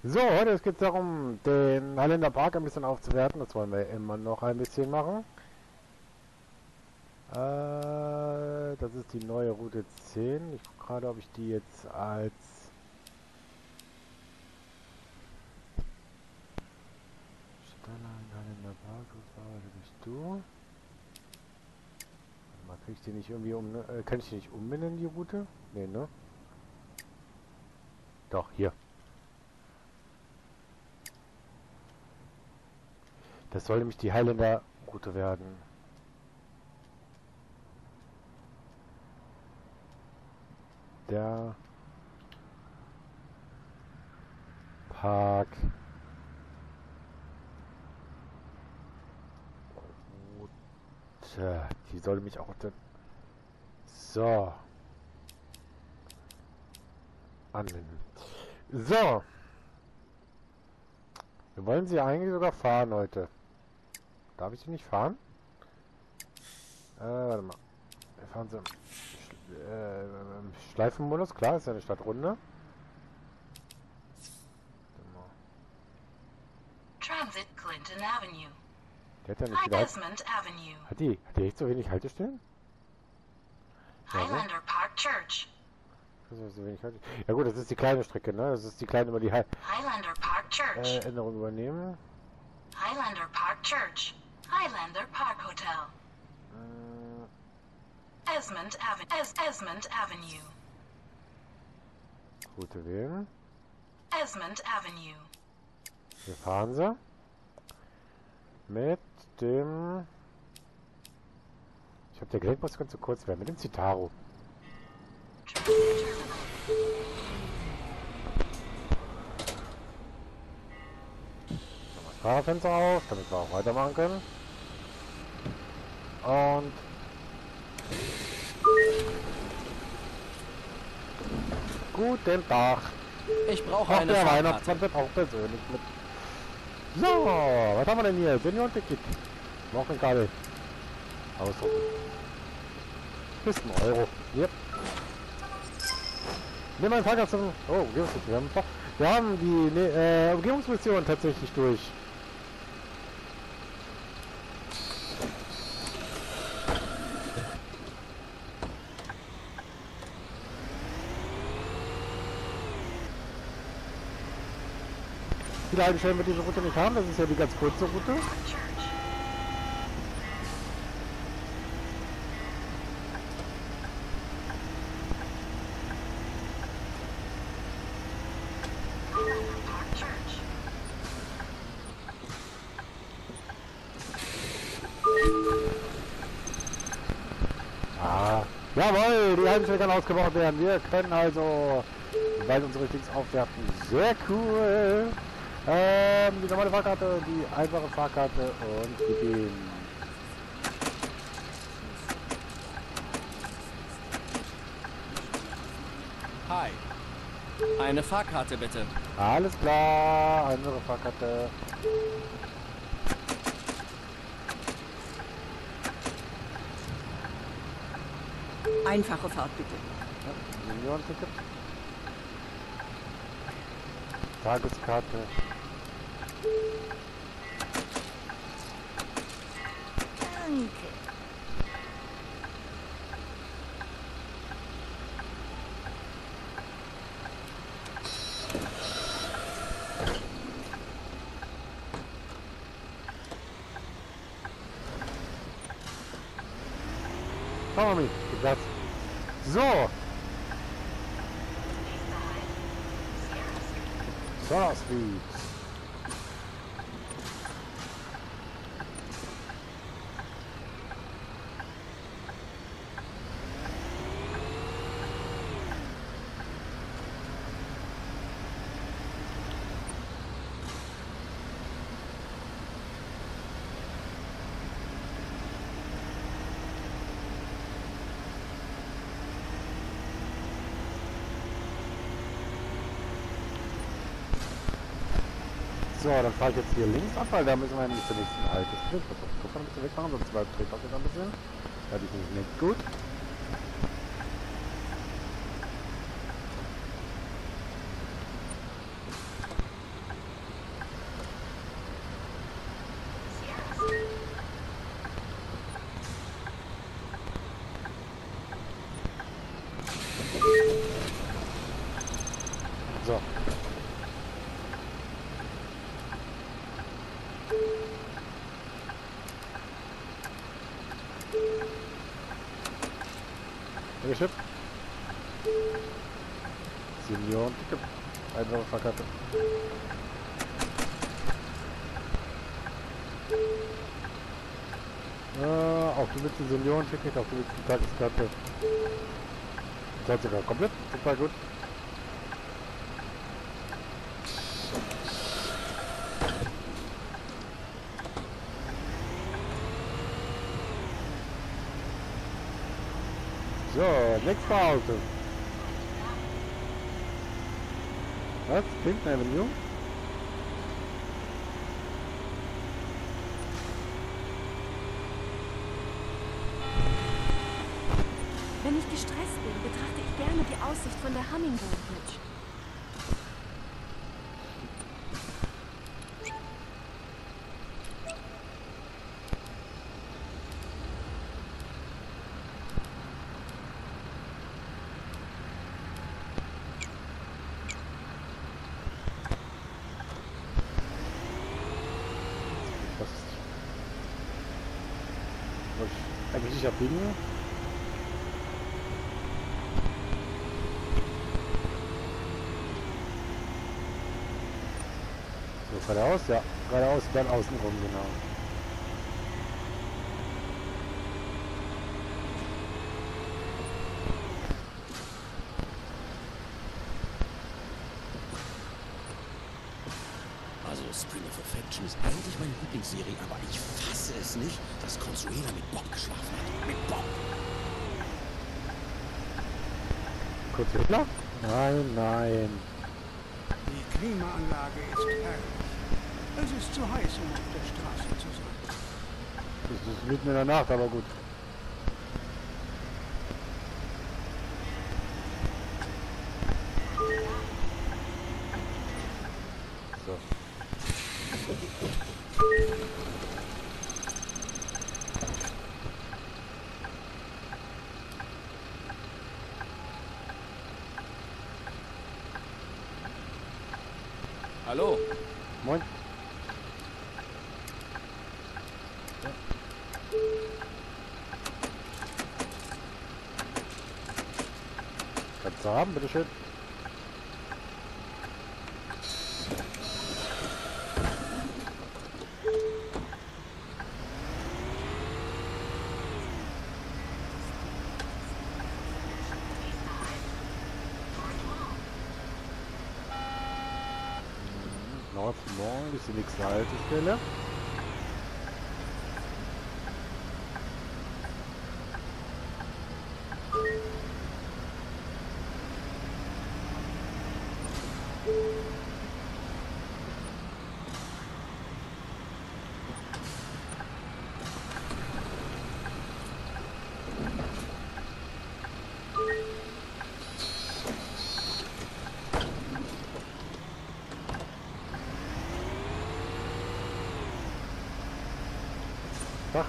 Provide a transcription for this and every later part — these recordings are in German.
So, heute geht es darum, den Highländer Park ein bisschen aufzuwerten. Das wollen wir immer noch ein bisschen machen. Das ist die neue Route 10. Ich gucke gerade, ob ich die jetzt als... Highländer Park, das bist du. Warte mal, krieg ich die nicht irgendwie kann ich die nicht umbenennen, die Route? Nee, ne? Doch, hier. Das soll nämlich die Highländer Route werden. Der Park Route. Die soll mich auch so anwenden. So. Wir wollen sie eigentlich sogar fahren heute. Darf ich sie nicht fahren? Warte mal. Wir fahren sie im Schleifenmodus. Klar, ist ja eine Stadtrunde. Transit Clinton Avenue. Der hat ja nicht wieder... Desmond Avenue. Hat die echt so wenig Haltestellen? Highlander Park Church. Das ist so wenig Haltestellen. Ja gut, das ist die kleine Strecke, ne? Das ist die kleine, über die Highlander Park Church. Änderung übernehmen. Highlander Park Church. Highlander Park Hotel. Esmond Avenue. Route wählen. Esmond Avenue. Wir fahren sie. Mit dem... Ich habe der Gelenkbus ganz zu kurz werden. Mit dem Citaro. Das Fahrerfenster auf, damit wir auch weitermachen können. Und... Guten Tag. Ich brauche Auch eine der Fahrkarte. Weihnachtsmann wird auch persönlich mit. So, was haben wir denn hier? Senioren-Ticket. Wochenkarte. Ausdrucken. Ist ein Euro. Yep. Nehmen wir einen Fahrgast zum... Oh, Umgebungsmission. Wir haben die Umgebungsmission tatsächlich durch. Viele Haltestellen wird diese Route nicht haben. Das ist ja die ganz kurze Route. Ah, jawohl, die Haltestelle kann ausgebaut werden. Wir können also bald unsere Dings aufwerten. Sehr cool. Die normale Fahrkarte, die einfache Fahrkarte und die gehen. Hi. Eine Fahrkarte bitte. Alles klar, andere Fahrkarte. Einfache Fahrt bitte. Ja, Senioren-Ticket. Tageskarte. Danke. Schauen wir mal, gesagt. So. Solar Street. So, dann fahre ich jetzt hier links ab, weil da müssen wir nämlich zur nächsten Haltestelle. Ich muss das Kupfer ein bisschen wegmachen, sonst dreht das jetzt ein bisschen. Ja, die sind nicht gut. Schiff. Senioren, einfache Fahrkarte. Auch du willst die Senioren-Ticket, auch du willst die Tageskarte. Das sogar komplett, super gut. So, nächste Auto. Was? Clinton Avenue? Wenn ich gestresst bin, betrachte ich gerne die Aussicht von der Hummingbird Bridge. Eigentlich nicht abbiegen. So, geradeaus, ja. Geradeaus, dann außen rum, genau. Also Spring of Affection ist eigentlich meine Lieblingsserie, aber ich fasse es nicht, dass Consuela mit Bob geschlafen hat. Mit Bob! Kurz Hitler? Nein, nein. Die Klimaanlage ist herrlich. Es ist zu heiß, um auf der Straße zu sein. Das ist mitten in der Nacht, aber gut. So. Hallo? Moin. Kannst du haben, bitteschön. North Mall ist die nächste Haltestelle. Tag.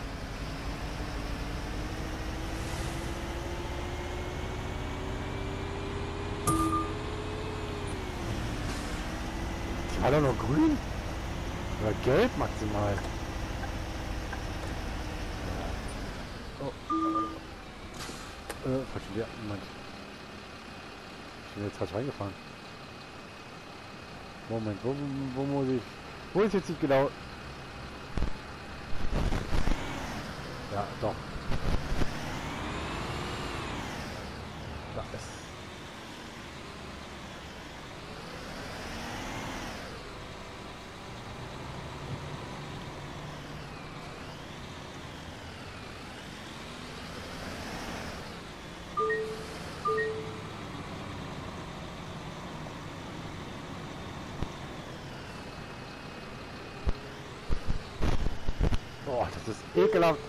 Die war doch noch grün? Oder gelb maximal? Oh. Falsch, ja, Moment. Ich bin jetzt falsch reingefahren. Moment, wo muss ich? Wo ist jetzt nicht genau? Ja, doch. Da ist. Boah, das ist ekelhaft.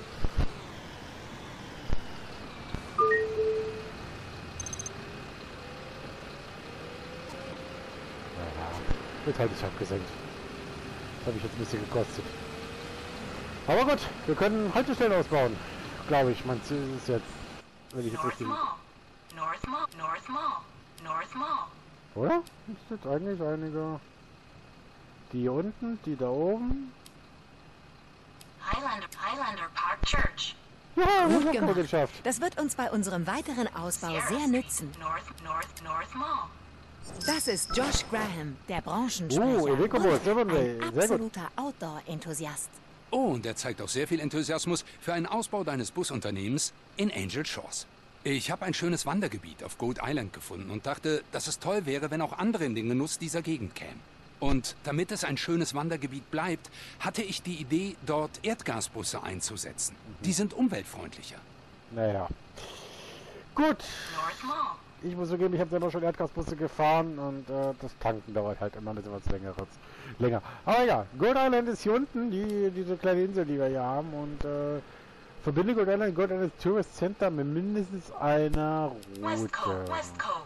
Wird halt nicht abgesenkt. Das habe ich jetzt ein bisschen gekostet. Aber gut, wir können Haltestellen ausbauen. Glaube ich, mein Ziel ist jetzt, wenn ich jetzt North richtig... Mall. North Mall. North Mall. North Mall. Oder? Ist jetzt eigentlich einige... Die hier unten, die da oben. Highlander Park Church. Ja, das Gut haben wir gemacht. geschafft. Das wird uns bei unserem weiteren Ausbau Sierra sehr Street, nützen. North Mall. Das ist Josh Graham, der Oh, Branchensprecher. Ewekobo, und Seven Day. ein Sehr gut. absoluter Outdoor-Enthusiast. Oh, und er zeigt auch sehr viel Enthusiasmus für einen Ausbau deines Busunternehmens in Angel Shores. Ich habe ein schönes Wandergebiet auf Goat Island gefunden und dachte, dass es toll wäre, wenn auch andere in den Genuss dieser Gegend kämen. Und damit es ein schönes Wandergebiet bleibt, hatte ich die Idee, dort Erdgasbusse einzusetzen. Die sind umweltfreundlicher. Naja. Gut. North Mall. Ich muss zugeben, ich habe selber schon Erdgasbusse gefahren und das Tanken dauert halt immer ein bisschen was länger. Aber ja, Goat Island ist hier unten, diese kleine Insel, die wir hier haben und verbinde Goat Island Tourist Center mit mindestens einer West Cove. Route. West Cove.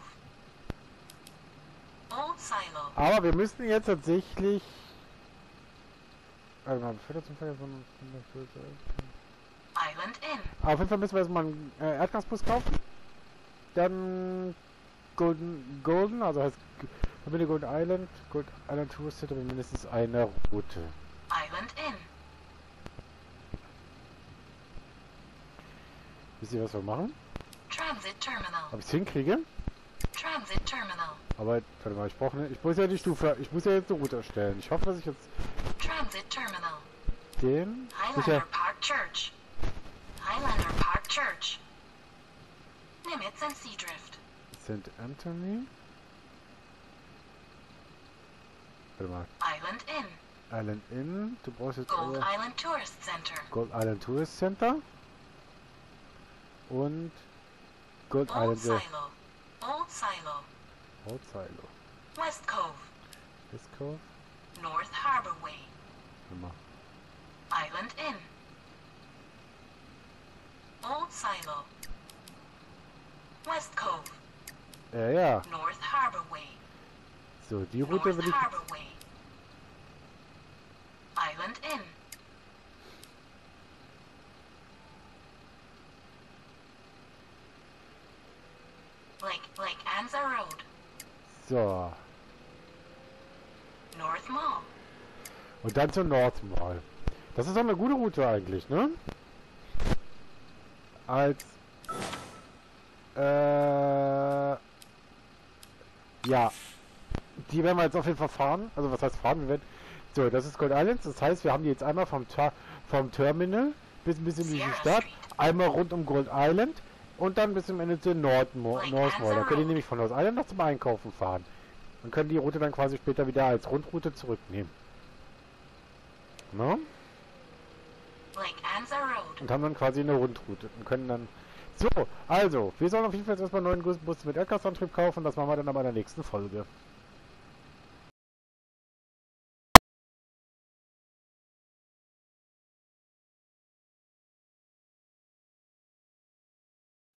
Old Silo. Aber wir müssen jetzt tatsächlich... Warte mal, bevor wir zum Feuer von... Island Inn. Auf jeden Fall müssen wir erstmal einen Erdgasbus kaufen. Dann Golden, also heißt verbinde Goat Island Tourist Center mit mindestens einer Route. Island Inn. Wisst ihr, was wir machen? Transit Terminal. Ob ich es hinkriege? Transit Terminal. Aber, warte mal, ich muss ja die Stufe, ich muss ja jetzt eine Route erstellen. Ich hoffe, dass ich jetzt Transit Terminal. den... Highlander Sicher. Park Church. Highlander Park Church. Nimitz and Seadrift. St. Anthony. Warte mal. Island Inn. Island Inn. Du brauchst jetzt Gold aber Island Tourist Center. Gold Island Tourist Center. Und Gold Old Island Silo. Old Silo. Old Silo. West Cove. West Cove. North Harbor Way. Warte mal. Island Inn. Old Silo. West Cove. Ja. North Harbor Way. So, die Route North will ich... Harbor Way. Island Inn. Lake Anza Road. So. North Mall. Und dann zur North Mall. Das ist doch eine gute Route eigentlich, ne? Als... ja. Die werden wir jetzt auf jeden Fall fahren. Also was heißt fahren? Wir werden... So, das ist Goat Island. Das heißt, wir haben die jetzt einmal vom Terminal bis ein bisschen durch die Stadt. Einmal rund um Goat Island. Und dann bis zum Ende zur North Mall. Da können die nämlich von North Island noch zum Einkaufen fahren. Und können die Route dann quasi später wieder als Rundroute zurücknehmen. Ne? Lake Anza Road. Und haben dann quasi eine Rundroute. Und können dann... So, also, wir sollen auf jeden Fall jetzt erstmal einen neuen Bus mit Erdgasantrieb kaufen. Das machen wir dann aber in der nächsten Folge.